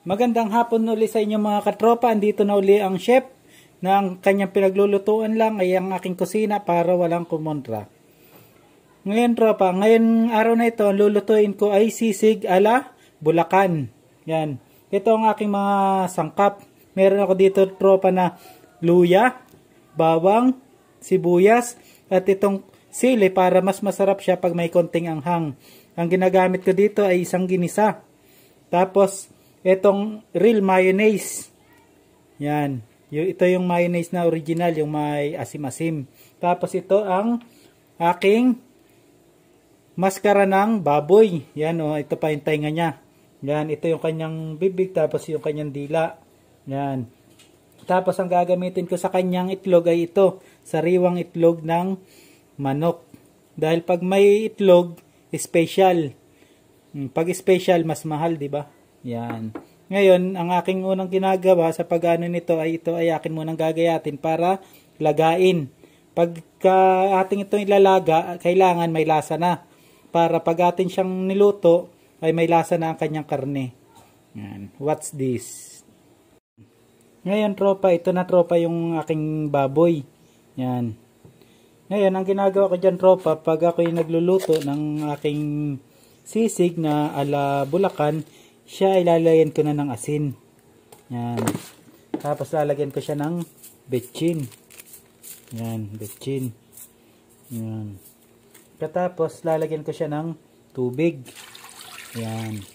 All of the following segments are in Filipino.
Magandang hapon uli sa inyo mga katropa. Andito na uli ang chef na ang kanyang pinaglulutuan lang ay ang aking kusina para walang kumontra. Ngayon tropa, ngayon araw na ito, ang lulutuin ko ay sisig ala Bulacan. Yan. Ito ang aking mga sangkap. Meron ako dito tropa na luya, bawang, sibuyas, at itong sili para mas masarap siya pag may konting anghang. Ang ginagamit ko dito ay isang ginisa. Tapos, itong real mayonnaise. Yan. Ito yung mayonnaise na original, yung may asim-asim. Tapos ito ang aking maskara ng baboy. Yan o, ito pa yung tainga niya. Yan, ito yung kanyang bibig, tapos yung kanyang dila. Yan. Tapos ang gagamitin ko sa kanyang itlog ay ito, sariwang itlog ng manok. Dahil pag may itlog, special. Pag special, mas mahal, di ba? Yan. Ngayon, ang aking unang ginagawa sa pag-ano nito ay ito ay akin munang gagayatin para lagain. Pagka ating itong ilalaga, kailangan may lasa na. Para pag atin siyang niluto, ay may lasa na ang kanyang karne. Yan. What's this? Ngayon, tropa, ito na tropa yung aking baboy. Yan. Ngayon, ang ginagawa ko dyan, tropa, pag ako'y nagluluto ng aking sisig na ala Bulacan, siya ilalagyan ko na ng asin. Yan. Tapos lalagyan ko siya ng betchin. Yan, betchin. Yan. Katapos lalagyan ko siya ng tubig. Yan.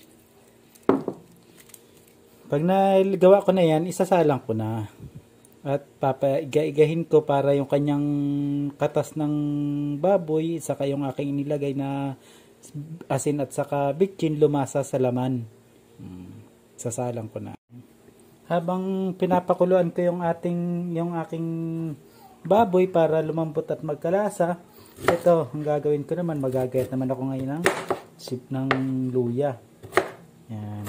Pag nagawa ko na yan, isasalang ko na. At papaiga-igahin ko para yung kanyang katas ng baboy, saka yung aking inilagay na asin at saka betchin lumasa sa laman. Sasalang ko na. Habang pinapakuluan ko yung aking baboy para lumambot at magkalasa, ito, ang gagawin ko naman, magagayat naman ako ngayon ng luya. Yan.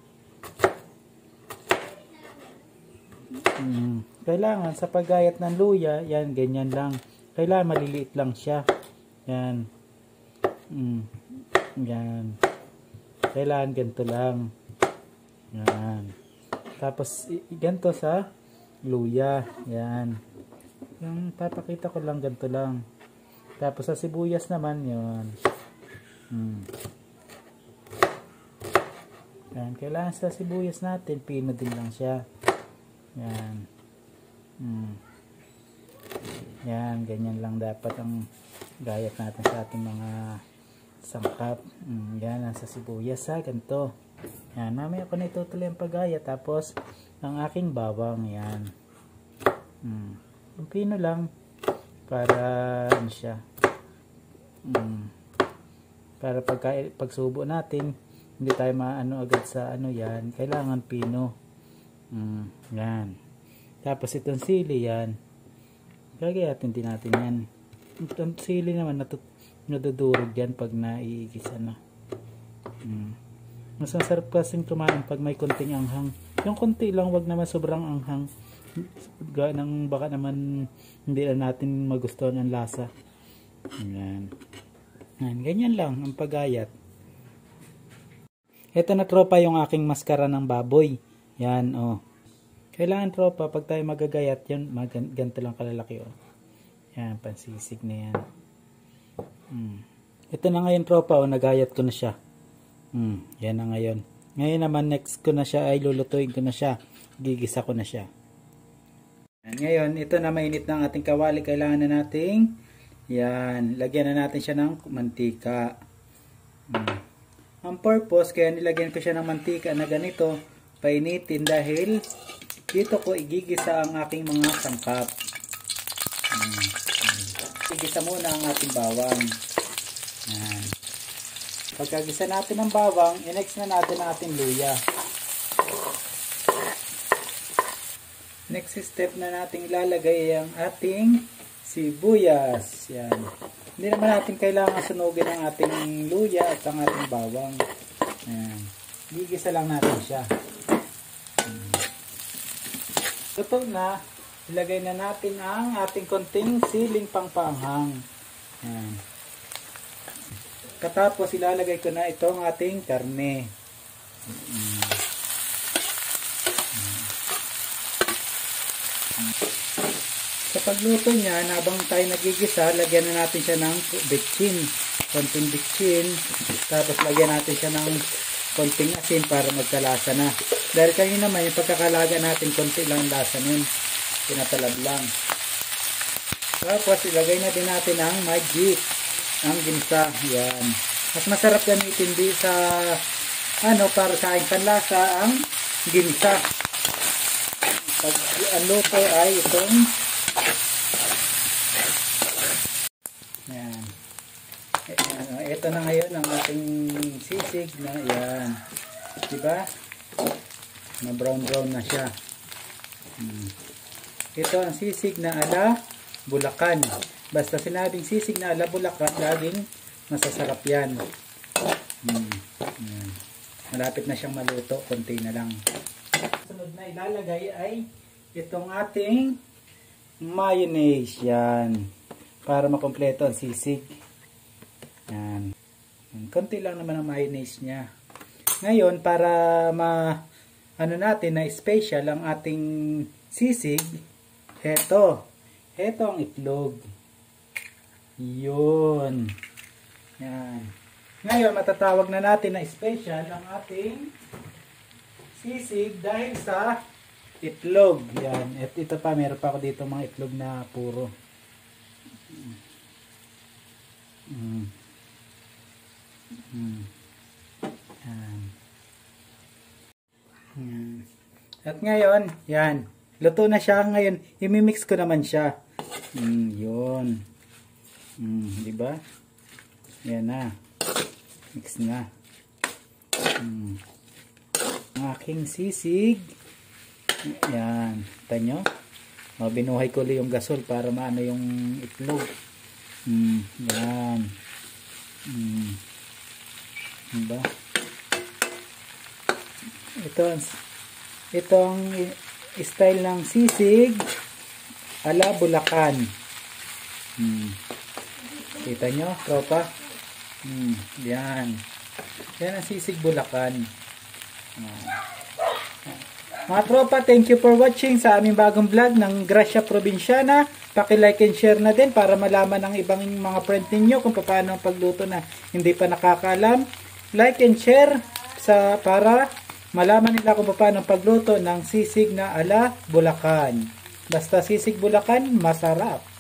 Kailangan sa paggayat ng luya, yan, ganyan lang. Kailangan maliliit lang siya. Yan. Yan. Kailangan ganito lang. Yan. Tapos, ganito sa luya. Yan. Yung papakita ko lang ganito lang. Tapos, sa sibuyas naman, yun. Yan. Kailangan sa sibuyas natin, pino din lang siya. Yan. Yan. Ganyan lang dapat ang gayat natin sa ating mga sangkap. Yan, sa sibuyas ha, ganito. Yan, mamaya ko na itutuloy ang paggaya. Tapos, ang aking bawang, yan. Pino lang para ano siya. Para pagsubo natin, hindi tayo maano agad sa ano yan. Kailangan pino. Yan. Tapos itong sili, yan. Gagayatin din natin yan. Itong sili naman nadudurog yan pag naiigisa na. Mas masarap kasing kumain pag may konting anghang. Yung konti lang, wag naman sobrang anghang. Baka naman hindi na natin magustuhan ang lasa. Yan. Yan. Ganyan lang ang paggayat. Ito na tropa yung aking maskara ng baboy. Yan, oh. Kailangan tropa, pag tayo magagayat, yan, ganito lang kalalaki, oh. Yan, pansisig na yan. Ito na ngayon tropa, oh, nagayat ko na siya. Yan na ngayon. Ngayon naman, next ko na siya ay lulutuin ko na siya. Gigisa ko na siya. Ngayon, ito na mainit ng ating kawali. Kailangan na nating, yan, lagyan na natin siya ng mantika. Ang purpose, kaya nilagyan ko siya ng mantika na ganito, painitin dahil dito ko igigisa ang aking mga sangkap. Igisa muna ang ating bawang. Yan. Pagkagisa natin ng bawang, i-next na natin ang ating luya. Next step na natin ilalagay ang ating sibuyas. Yan. Hindi naman natin kailangan sunugin ang ating luya at ang ating bawang. Yan. Gigisa lang natin siya. Luto na, ilagay na natin ang ating konting siling pangpanghang. Yan. Katapos ilalagay ko na itong ating karne. pagluto niya, habang tayo nagigisa, lagyan na natin siya ng bitchin. Konting bitchin. Tapos lagyan natin siya ng konting asin para magkalasa na. Dahil kanina naman, yung pagkakalaga natin, konti lang lasa nun. Pinatalab lang. Tapos ilagay na din natin ang magic. Ang ginsa. Yan. Mas masarap gamitin din sa para sa aking panlasa ang ginsa. Pag ang luto ay itong yan. Ito na ngayon ang ating sisig na yan. Diba? Na brown na siya. Ito ang sisig na ala Bulacan. Basta sinabing sisig na ala Bulacan, laging masasarap yan. Malapit na siyang maluto, konti na lang. Sunod na ilalagay ay itong ating mayonnaise. Yan. Para makompleto ang sisig. Yan. Konti lang naman ang mayonnaise niya. Ngayon, para natin na special ang ating sisig, heto ang itlog. Yun. Yan. Ngayon, matatawag na natin na special ang ating sisig dahil sa itlog. Yan. At ito pa, meron pa ako dito mga itlog na puro. Yan. At ngayon, yan. Luto na siya. Ngayon, imimix ko naman siya. Yun. Diba? Yan na. Mix na. Ang aking sisig. Yan. Kita nyo? Binuhay ko ulit yung gasol para maano yung itlog. Yan. Diba? Itong style ng sisig ala Bulacan. Kita nyo, tropa? Yan. Yan ang sisig Bulacan. Mga tropa, thank you for watching sa aming bagong vlog ng Gracia Provinciana. Paki-like and share na din para malaman ng ibang mga friend ninyo kung paano ang pagluto na hindi pa nakakaalam. Like and share para malaman nila kung paano ang pagluto ng sisig na ala Bulacan. Basta sisig Bulacan, masarap.